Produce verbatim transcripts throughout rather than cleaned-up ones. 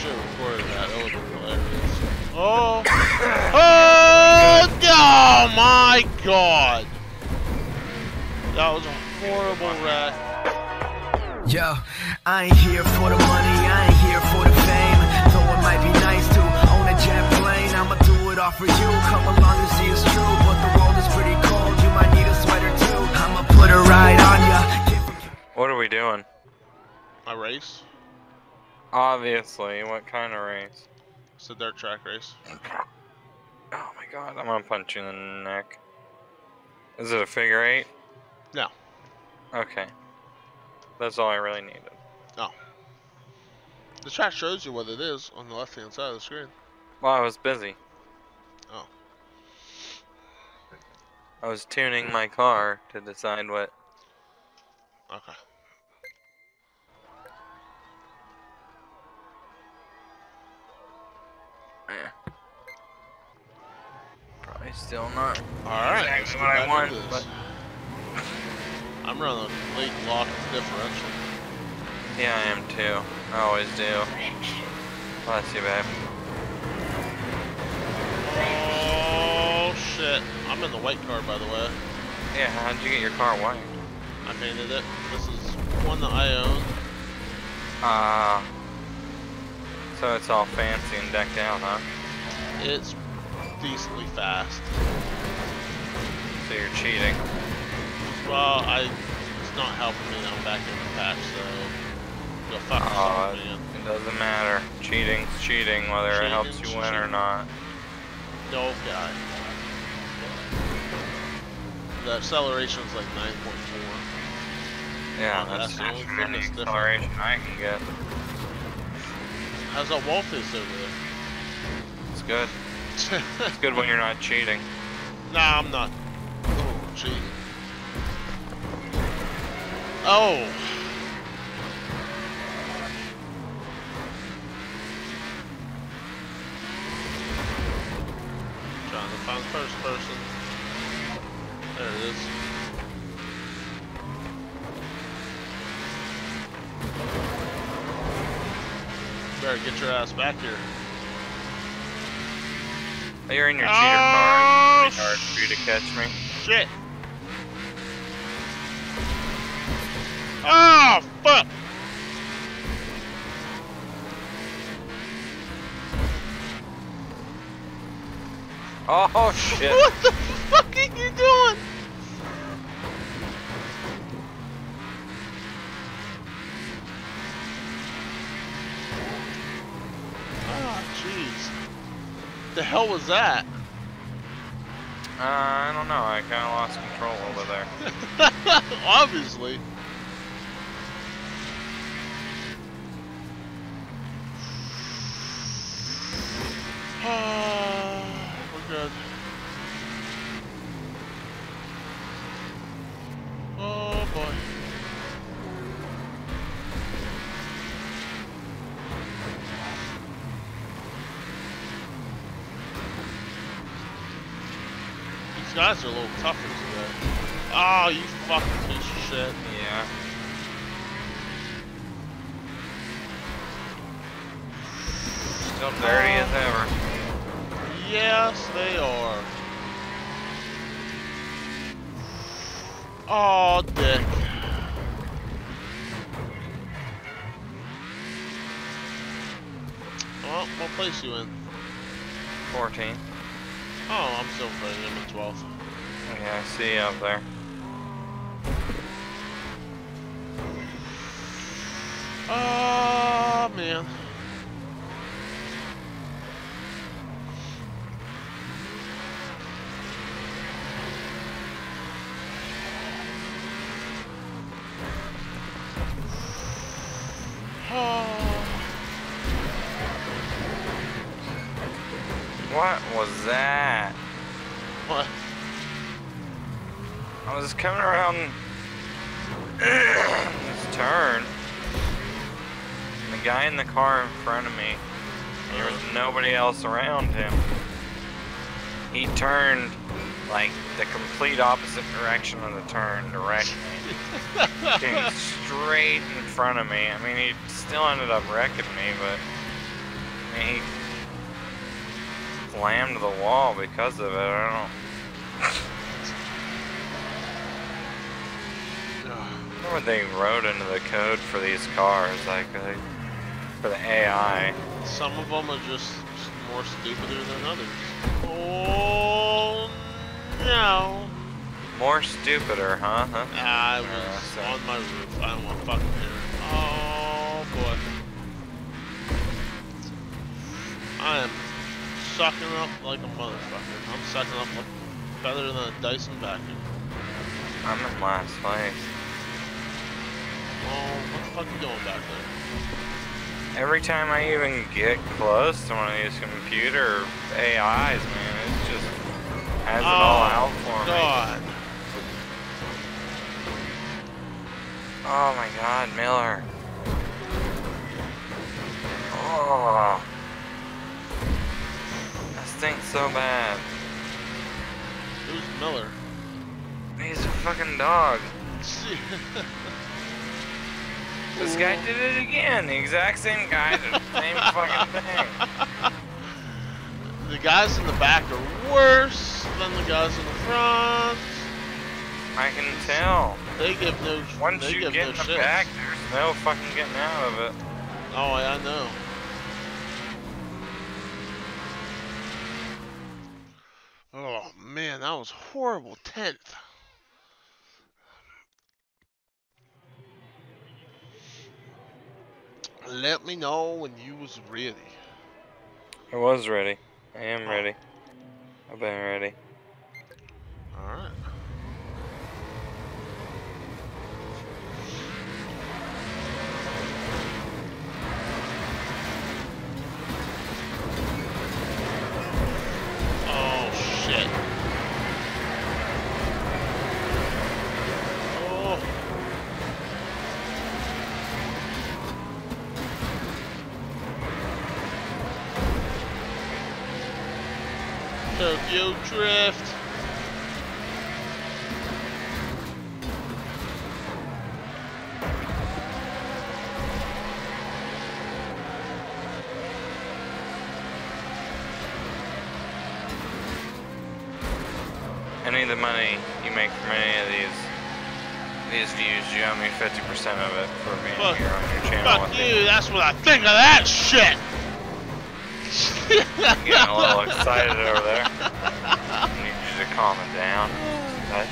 should have recorded that. That would have been hilarious. Oh! Oh! Oh my god! That was a horrible wreck. Yo, I ain't here for the money, I ain't here for the fame. Though it might be nice to own a jet plane, I'ma do it all for you. Come along and see it's true, but the world is pretty cold. You might need a sweater too. I'ma put a ride on ya. What are we doing? A race? Obviously, what kind of race? It's a dirt track race. Oh my god, I'm gonna punch you in the neck. Is it a figure eight? No. Okay. That's all I really needed. Oh. The track shows you what it is on the left hand side of the screen. Well, I was busy. Oh. I was tuning my car to decide what. Okay. Yeah. Probably still not Alright. exactly what I want, but I'm running a complete locked differential. yeah, I am too. I always do. Bless you, babe. Oh shit! I'm in the white car, by the way. Yeah, how'd you get your car white? I painted it. This is one that I own. Ah. Uh, so it's all fancy and decked out, huh? It's decently fast. So you're cheating. Well, I it's not helping me. I'm back in the patch, so go fuck Oh, yourself, man. it doesn't matter. Cheating's cheating, whether it helps you win or not. No guy. The acceleration's like nine point four. Yeah, Oh, that's that's the only not thing any that's different. acceleration I can get. How's that wall face over It's good. there? It's good when you're not cheating. Nah, I'm not. Oh, cheating. Oh. Trying to find the first person. There it is. Better get your ass back here. Oh, you're in your cheater Oh, car. It's pretty hard for you to catch me. Shit. Oh, fuck. Oh shit! What the fuck are you doing? Oh, jeez. The hell was that? Uh, I don't know. I kind of lost control over there. Obviously. We're good. Oh boy. These guys are a little tougher today. Oh, you fucking piece of shit. Yeah. Still dirty as ever. Yes, they are. Oh, dick. Well, what place you in? fourteen. Oh, I'm still playing him in twelfth. Yeah, I see you up there. Oh, man. What was that? What? I was coming around this turn, and the guy in the car in front of me, there was nobody else around him. He turned like the complete opposite direction of the turn directly. Came straight in front of me. I mean, he still ended up wrecking me, but he slammed the wall because of it. I don't know. I wonder what they wrote into the code for these cars, like uh, for the A I. Some of them are just more stupider than others. Oh no! More stupider, huh? huh? I was Yeah, so- on my roof. I don't want to fucking hear it. Oh boy. I am sucking up like a motherfucker. I'm sucking up like better than a Dyson vacuum. I'm in last place. Oh, what the fuck are you doing back there? Every time I even get close to one of these computer A Is, man, it just has it all out for me. God. Oh my God, Miller. Oh, that stinks so bad. Who's Miller? He's a fucking dog. This guy did it again. The exact same guy did the same fucking thing. The guys in the back are worse than the guys in the front. I can tell. They give no. Once they you give get no in the shits. back, there's no fucking getting out of it. Oh, I know. Oh man, that was horrible. Tenth. Let me know when you was ready. I was ready. I am Oh. ready. I've been ready. All right. Oh shit. Oh. Tokyo Drift. Any of the money you make from any of these these views, you owe me fifty percent of it for being Fuck- here on your channel. Fuck with you, me. that's what I think of that shit! Getting a little excited over there. I need you to calm it down. Touch.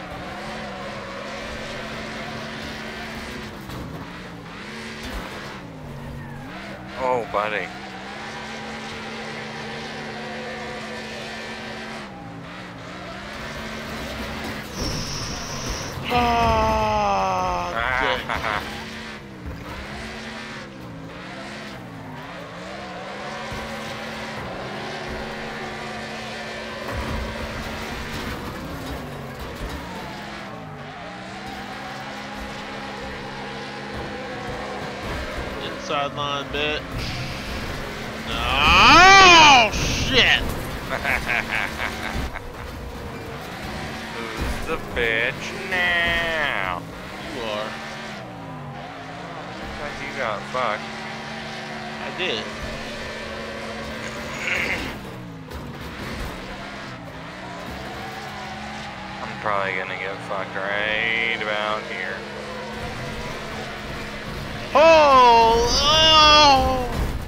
Oh, buddy. Ah, dick. Inside line bit. Oh shit! Who's the bitch now? You are. Looks like you got fucked. I did. I'm probably gonna get fucked right about here. Oh! Oh!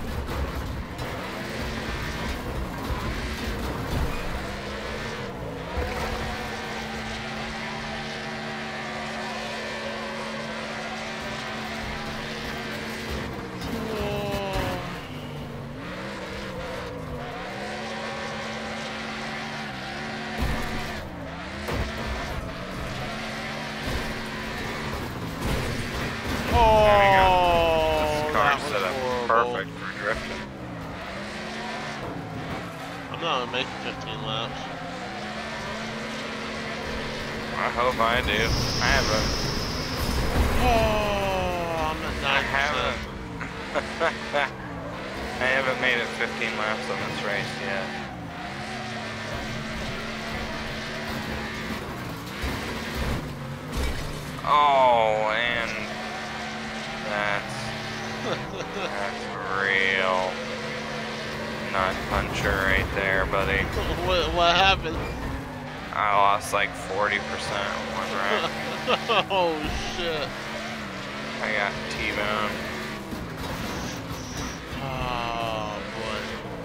Oh, This that car's was set up horrible. perfect for drifting. I'm not gonna make fifteen laps. I hope I do. I haven't. Oh, I'm at I nine haven't. percent. I haven't made it fifteen laps on this race yet. Oh, and that's that's real. nut puncher right there, buddy. What, what happened? I lost like forty percent one round. Oh shit. I got T-bone. Oh boy.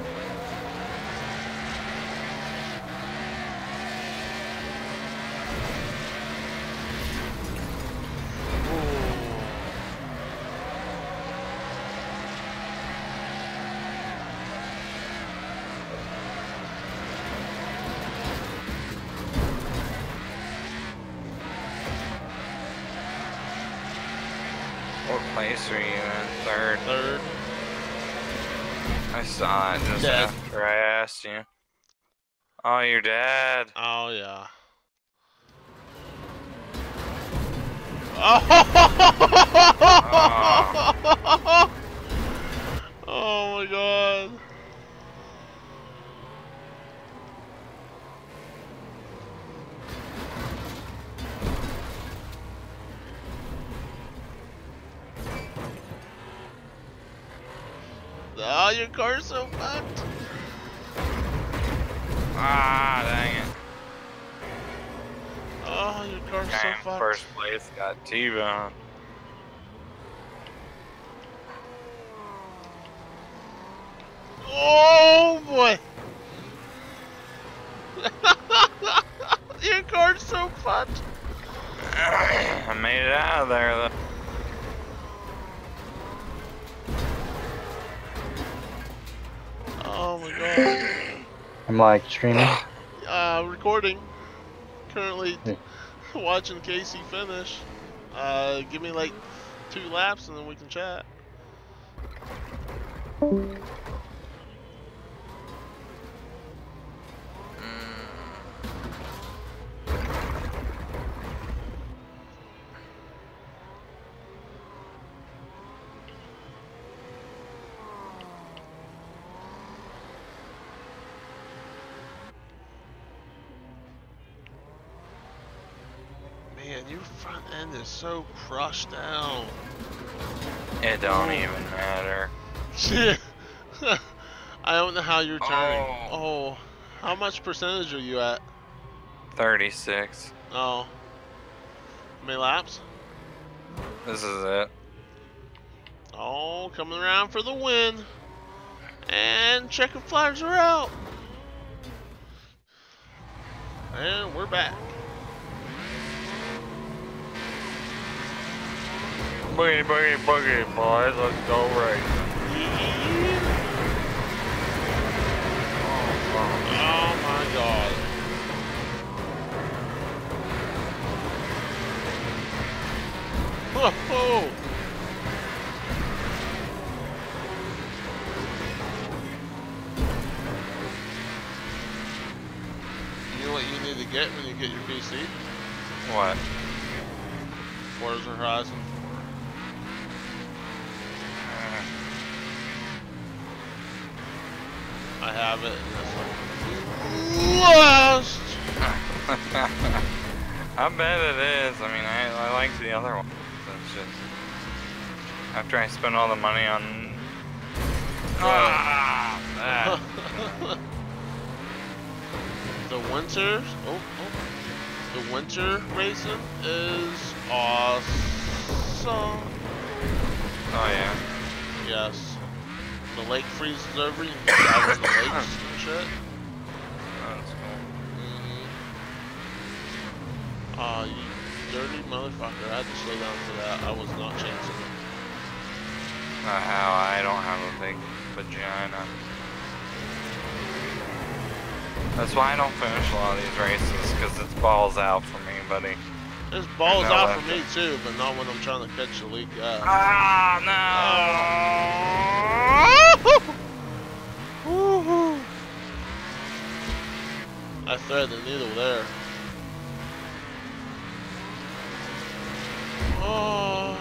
What place are you in? Third. Third. I saw it just Dead. after I asked you. Oh, you're dead. Oh yeah. Oh, oh my god. Oh, your car's so fucked. Ah, dang it. Oh, your car's Guy so in fucked. first place got T-bone. Oh boy. Your car's so fucked. I made it out of there though. Oh my god. I'm like streaming. Uh, recording. Currently Yeah. watching Casey finish. Uh, give me like two laps and then we can chat. Man, your front end is so crushed down. It don't even matter. I don't know how you're turning. Oh. Oh, how much percentage are you at? thirty-six. Oh, how many laps? This is it. Oh, coming around for the win. And checkered flags are out. And we're back. Boogie, boogie, boogie, boys. Let's go right. Oh my god. Whoa! You know what you need to get when you get your P C? What? Forza Horizon four. I have it. And it's like, lost. I bet it is. I mean, I, I like the other one. It's just after I spend all the money on. Ah, that. The winter. Oh, oh. The winter racing is awesome. Oh yeah. Yes. The lake freezes over, you can dive in the lakes and shit. That's cool. Mm-hmm. Aw, you dirty motherfucker. I had to slow down for that. I was not chancing it. Not how I don't have a big vagina. That's why I don't finish a lot of these races, because it's balls out for me, buddy. It's balls No, out that's for me too, but not when I'm trying to catch the lead guy. Ah, no! Woohoo! I threaded the needle there. Oh.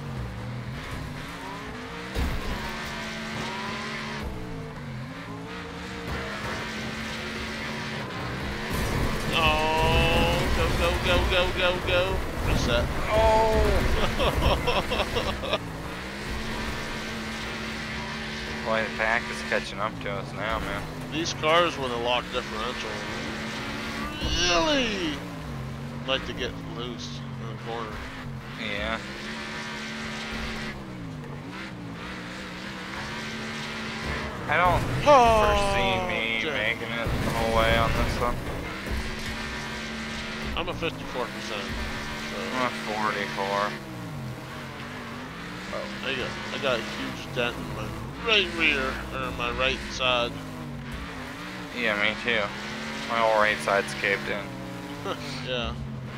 Oh, go, go, go, go, go, go. Reset. Oh! Boy, the pack is catching up to us now, man. These cars, when they lock differential, really like to get loose in the corner. Yeah. I don't Oh, foresee me Jack. making it the whole way on this one. I'm a fifty-four percent. I'm a forty-four. Oh, I got, I got a huge dent in my right rear, or my right side. Yeah, me too. My whole right side's caved in. Yeah.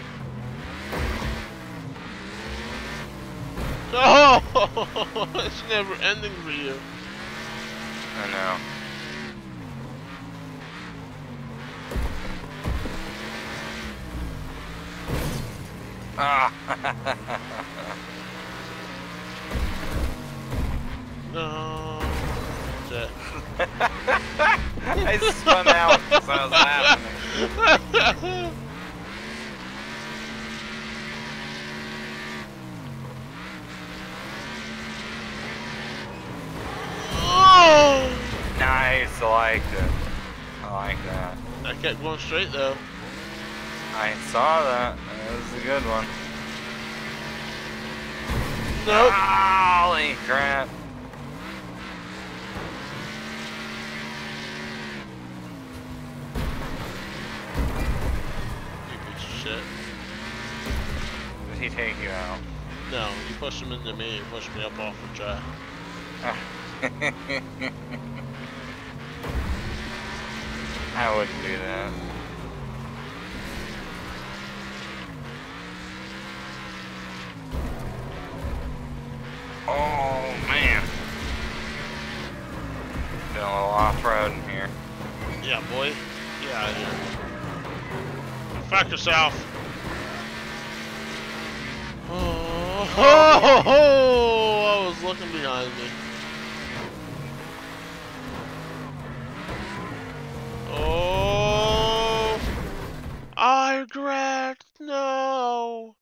Oh, it's never ending for you. I know. Ah! No. Jack. I spun out because I was happening. Oh! Nice, I liked it. I like that. I kept going straight though. I saw that. That was a good one. Nope. Holy crap. You piece of shit. Did he take you out? No, you pushed him into me, you pushed me up off the track. I wouldn't do that. Oh man. Doing a little off-road in here. Yeah, boy. Get out of here. Fuck yourself. Oh, oh, oh, I was looking behind me. Oh, I regret. No.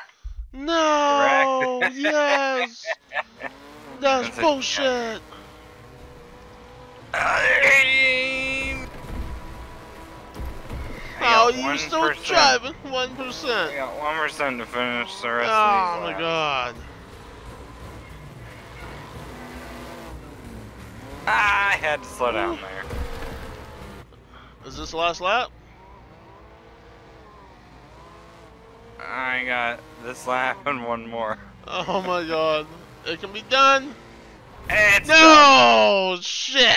No. Correct. Yes. That's That's a- bullshit. Oh, you still driving? One I percent. got one percent to finish the rest Oh of these my laps. god. Ah, I had to slow down there. Is this the last lap? I got this lap and one more. Oh my god. It can be done. It's done. No shit.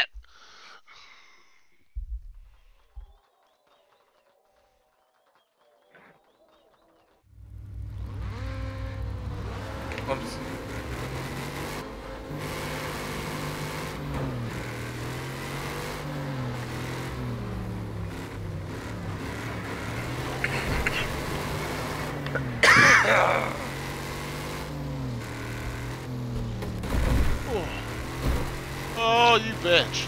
Whoops. Oh, you bitch.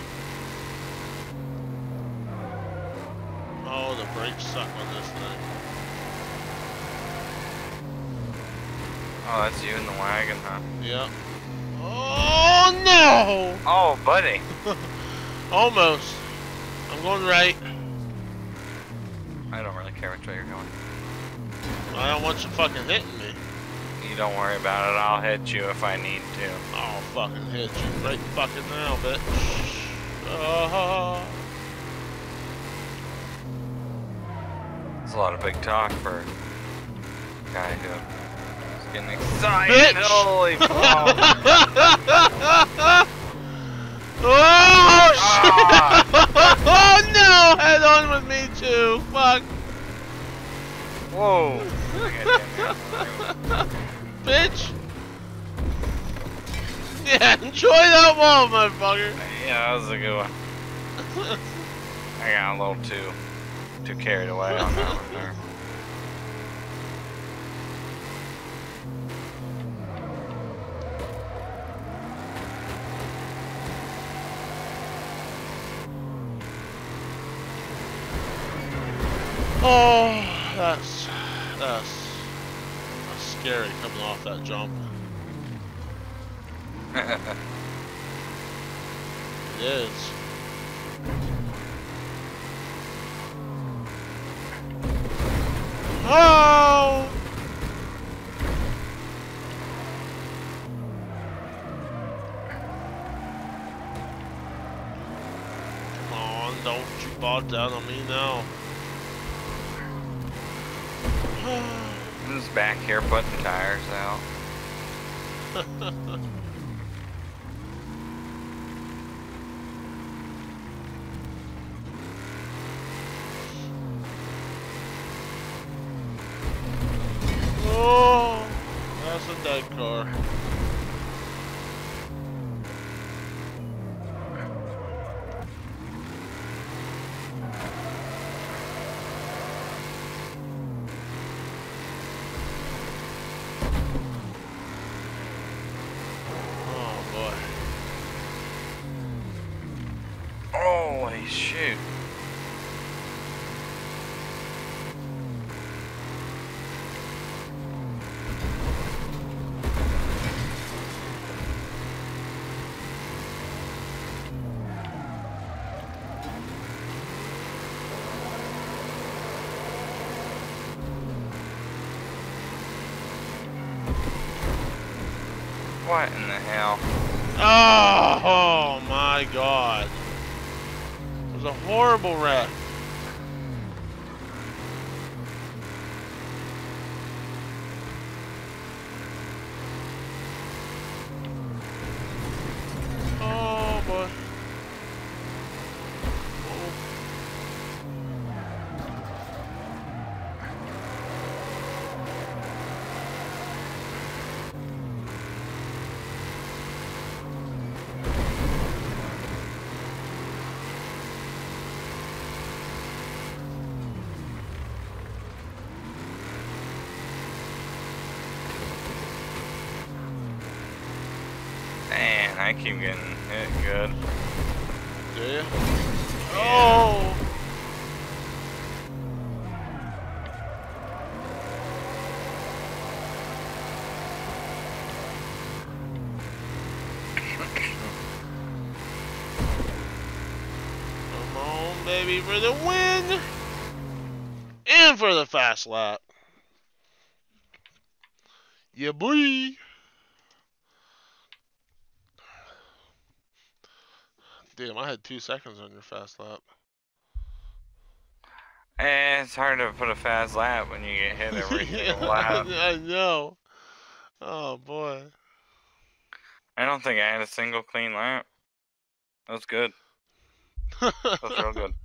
Oh, the brakes suck on this thing. Oh, that's you in the wagon, huh? Yep. Oh no! Oh, buddy. Almost. I'm going right. I don't really care which way you're going. I don't want you fucking hitting me. You don't worry about it. I'll hit you if I need to. I'll fucking hit you right fucking now, bitch. Uh, It's a lot of big talk for a guy who's getting excited. Bitch! Holy fuck. Oh shit! Ah. Oh no! Head on with me too. Fuck. Whoa. I got in there. Bitch. Yeah, enjoy that wall, motherfucker. Yeah, that was a good one. I got a little too too carried away on that one there. Oh, that's that's that's scary coming off that jump. It is. Oh! Come on, don't you fall down on me now. I'm just back here putting tires out. Oh, that's a dead car. Holy shoot. What in the hell? Oh, my God. It was a horrible wreck. Oh, boy. Oh. Man, I keep getting hit good. Do you? Oh! Come on, baby, for the win! And for the fast lap. Yeah, boy! Damn, I had two seconds on your fast lap. Eh, it's hard to put a fast lap when you get hit every single lap. I know. Oh, boy. I don't think I had a single clean lap. That was good. That was real good.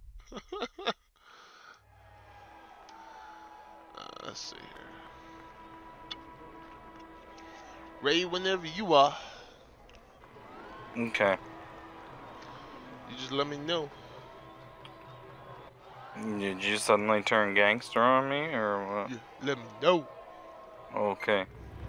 Uh, let's see here. Ray, whenever you are. Okay. You just let me know. Did you suddenly turn gangster on me, or what? You let me know. Okay.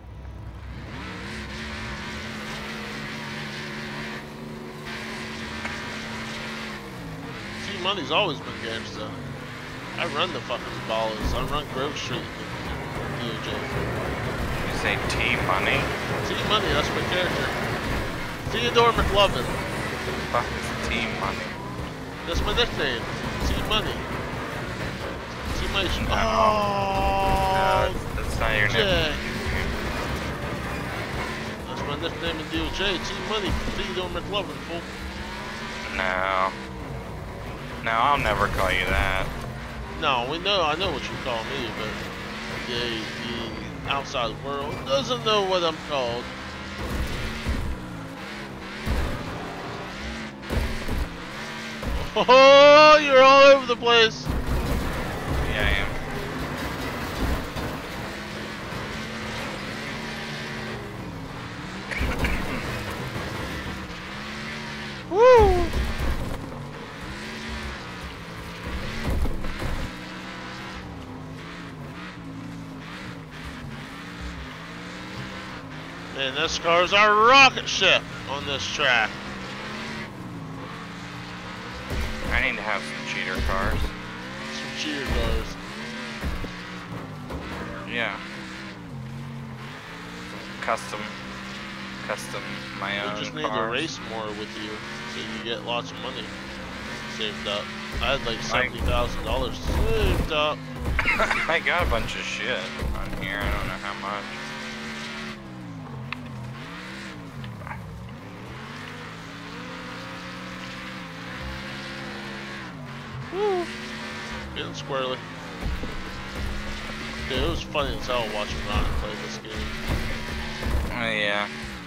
T Money's always been gangsta. I run the fucking ballers. I run Grove Street in D O J. You say T Money? T Money, that's my character. Theodore McLovin. What the fuck is T Money? That's my nickname. T Money. T Money. No. Oh, No, that's, that's not your Jack. name. That's my nickname in D O J. T Money. Theodore McLovin, fool. No. No, I'll never call you that. No, we know. I know what you call me, but the, the outside world doesn't know what I'm called. Oh, you're all over the place. Yeah, I am. Woo! Man, this car's our rocket ship on this track. I need to have some cheater cars. Some cheater cars. Yeah. Custom custom my You own just need cars. to race more with you, so you get lots of money saved up. I had like seventy thousand dollars saved up. I got a bunch of shit on here. I don't know how much. Woo! Getting squirrely. Dude, it was funny as hell watching Ron play this game. Oh yeah.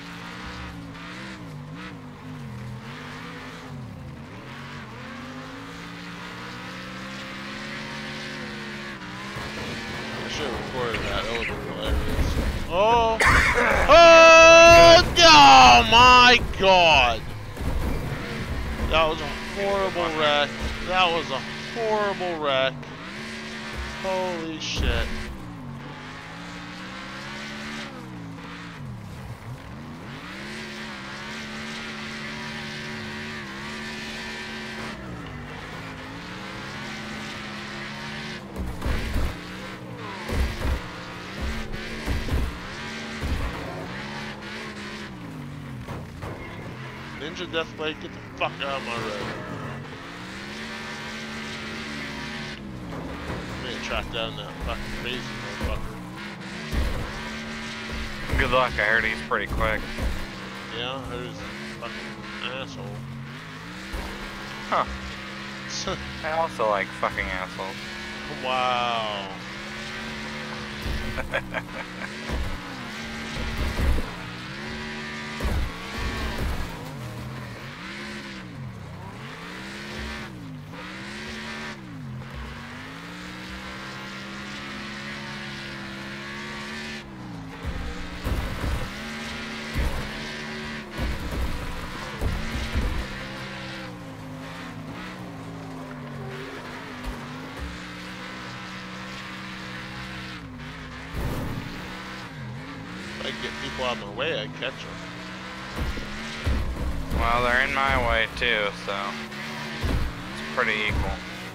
I should have recorded that. That would have been hilarious. Oh! Oh! Oh my god! That was a horrible wreck. That was a horrible wreck. Holy shit. Ninja Deathblade, get the fuck out of my road. I'm gonna track down that fucking crazy motherfucker. Good luck. I heard he's pretty quick. Yeah, who's a fucking asshole? Huh. I also like fucking assholes. Wow. If I could get people out of my way, I'd catch them. Well, they're in my way too, so it's pretty equal.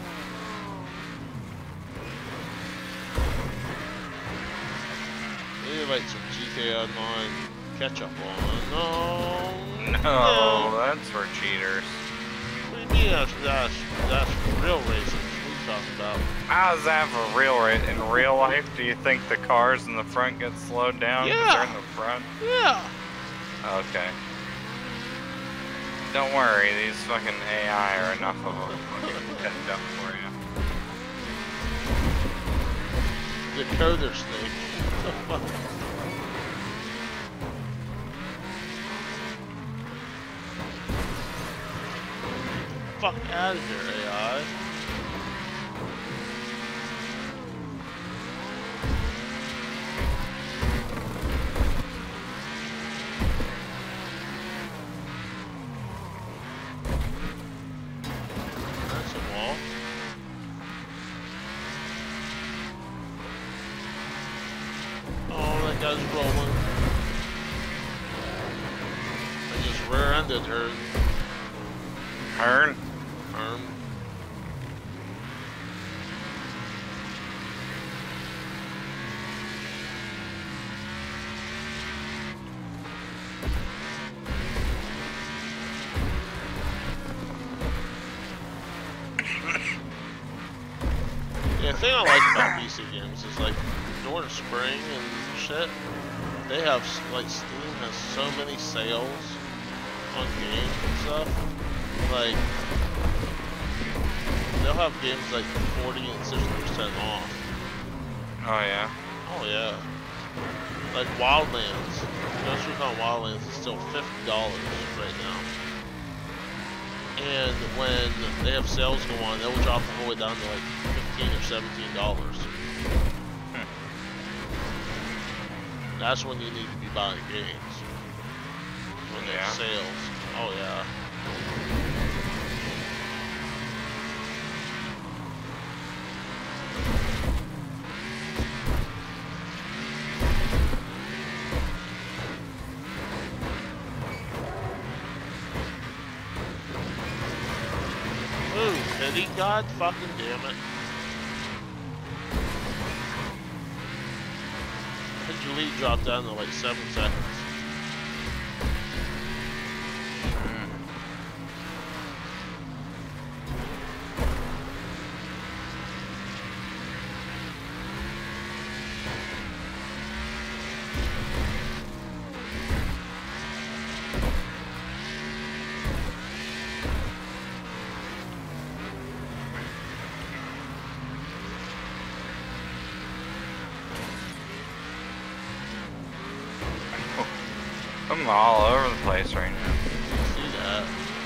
Maybe like some G T A Online catch up on. No. No, that's for cheaters. What do you mean that's, that's, that's for real racing? What are you talking about? How's that for real? Right? In real life, do you think the cars in the front get slowed down because Yeah. they're in the front? Yeah. Okay. Don't worry, these fucking A I are enough of them. Get it done for you. The coder snake. Fuck out of here, A I. That's a wall. Oh, that guy's rolling. I just rear-ended her. Turn. Arm. Yeah, the thing I like about P C games is like during spring and shit, they have like Steam has so many sales on games and stuff. Like they'll have games like forty and sixty percent off. Oh yeah. Oh yeah. Like Wildlands. Ghost Recon Wildlands is still fifty dollars right now. And when they have sales go on, they'll drop the whole way down to like fifteen or seventeen dollars. Hmm. That's when you need to be buying games. When they have Yeah. sales. Oh yeah. Ooh, pity God fucking damn it. How'd your lead drop down to like seven seconds? I'm all over the place right now. See that?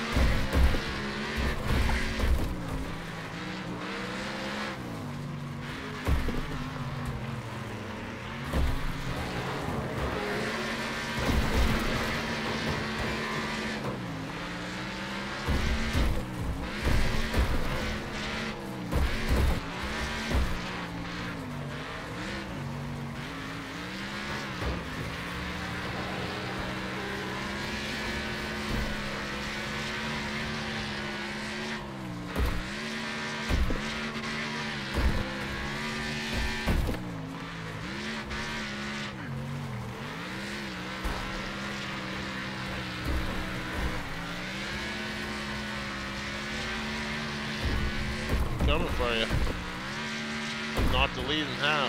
Coming for you. Not the lead in half.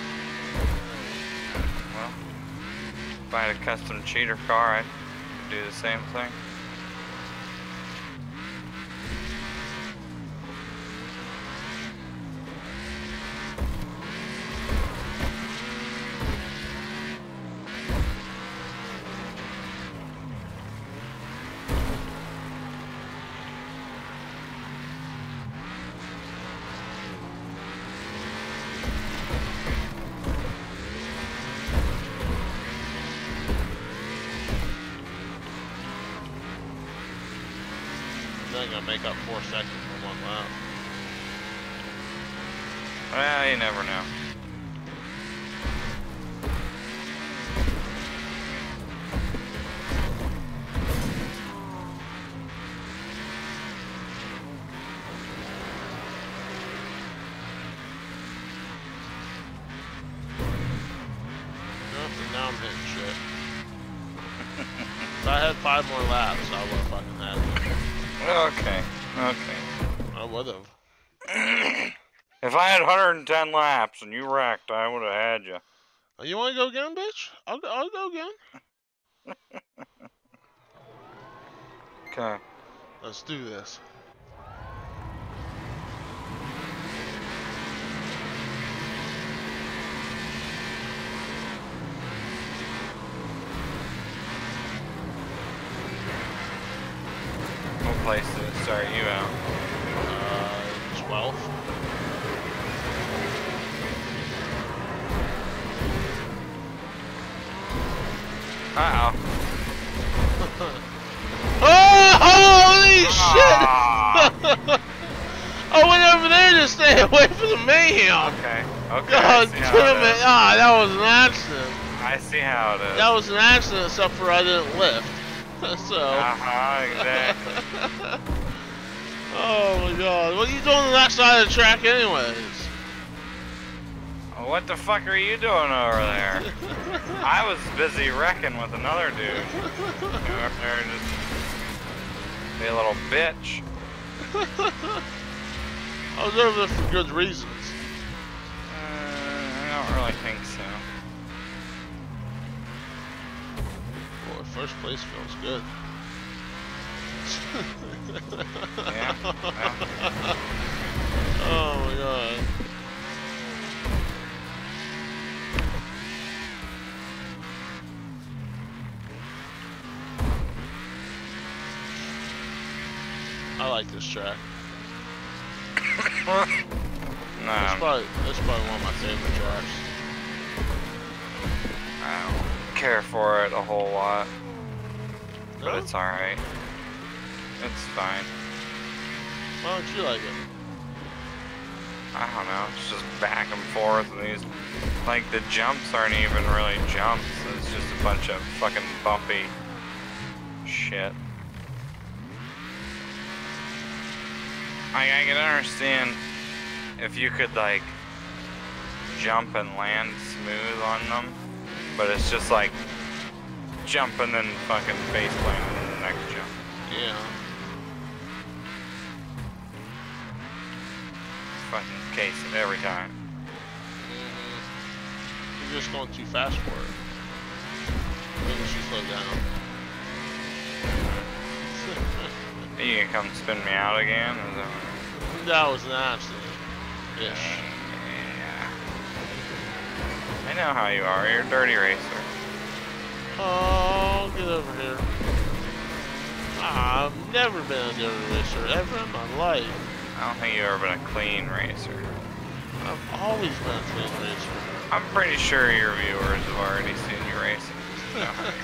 Well, if I had a custom cheater car, I'd do the same thing. Then gonna make up four seconds for one lap. Well, you never know. Nothing, now I'm hitting shit. If I had five more laps, I would have fucking had it. Okay, okay. I would have. If I had one hundred ten laps and you wrecked, I would have had you. Oh, you want to go again, bitch? I'll, go- I'll go again. Okay. Let's do this. What place did it start you out? Uh, twelve. Uh-oh. Oh, holy Ah. shit! I went over there to stay away from the mayhem. Okay, okay. God I see how damn it it! is. Ah, that was an accident. I see how it is. That was an accident, except for I didn't lift. So. Uh-huh, exactly. Oh my god! What are you doing on that side of the track, anyways? What the fuck are you doing over there? I was busy wrecking with another dude. Over there just be a little bitch. I was over there for good reasons. Uh, I don't really think so. Boy, first place feels good. Yeah, yeah. Oh my god. I like this track. No, It's probably, it's probably one of my favorite tracks. I don't care for it a whole lot, but No? it's alright. It's fine. Why don't you like it? I don't know, it's just back and forth, and these, like, the jumps aren't even really jumps, it's just a bunch of fucking bumpy shit. I, I can understand if you could, like, jump and land smooth on them, but it's just like jump and then fucking face plant and then the next jump. Yeah. Fucking case it every time. Mm-hmm. You're just going too fast for it. Maybe you should slow down. You can come spin me out again? Is that what... That was an accident. Ish. Yeah. I know how you are. You're a dirty racer. Oh, get over here. I've never been a dirty racer ever in my life. I don't think you've ever been a clean racer. I've always been a clean racer. I'm pretty sure your viewers have already seen you racing. So.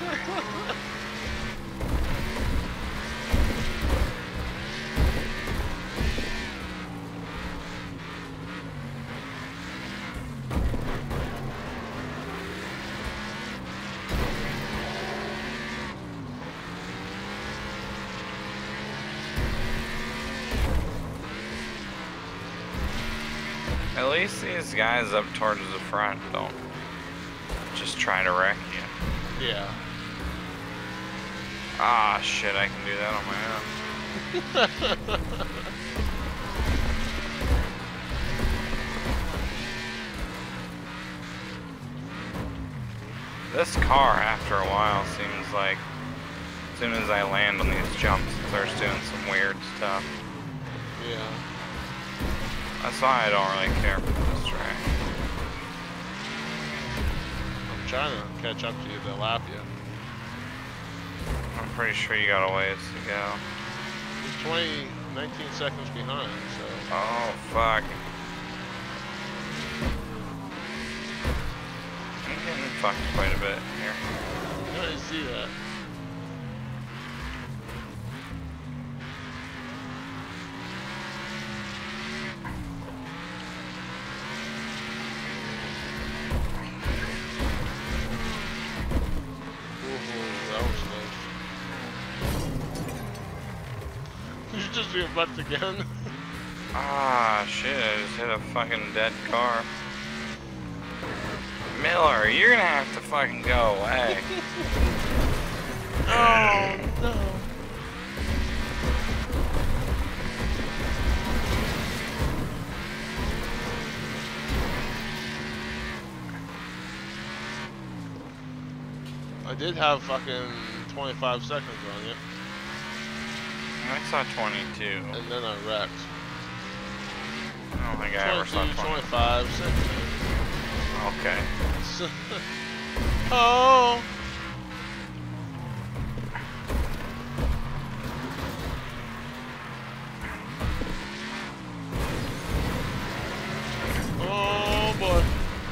At least these guys up towards the front don't just try to wreck you. Yeah. Ah, shit, I can do that on my own. This car, after a while, seems like as soon as I land on these jumps, it starts doing some weird stuff. Yeah. That's why I don't really care for this track. I'm trying to catch up to you to lap you. I'm pretty sure you got a ways to go. You're twenty, nineteen seconds behind, so. Oh, fuck. I'm getting fucked quite a bit here. Yeah, I see that. Just being bucked again. Ah, shit, I just hit a fucking dead car. Miller, you're gonna have to fucking go away. Oh, no. I did have fucking twenty-five seconds on you. I saw twenty-two. And then I wrecked. I don't think I ever saw twenty. twenty-five seconds. Okay. Oh! Oh boy.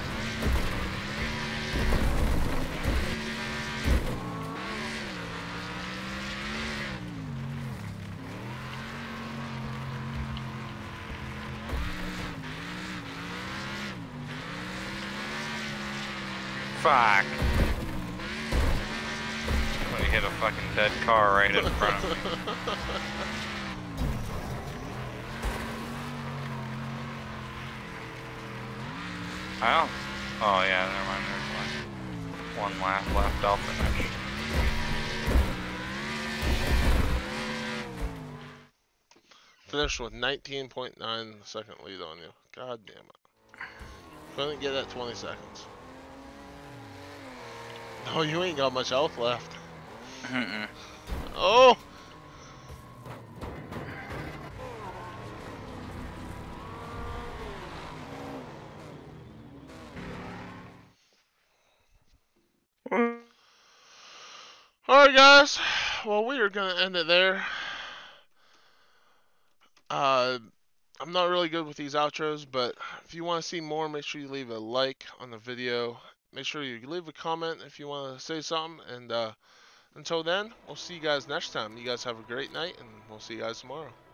Fuck. When you hit a fucking dead car right in front of me. Oh. Oh yeah, never mind. There's one, one lap left. I'll finish. Finished with nineteen point nine second lead on you. God damn it. Couldn't get that twenty seconds. No, you ain't got much health left. Mm-mm. Oh! Alright guys, well we are going to end it there. Uh, I'm not really good with these outros, but if you want to see more, make sure you leave a like on the video. Make sure you leave a comment if you want to say something. And uh, until then, we'll see you guys next time. You guys have a great night, and we'll see you guys tomorrow.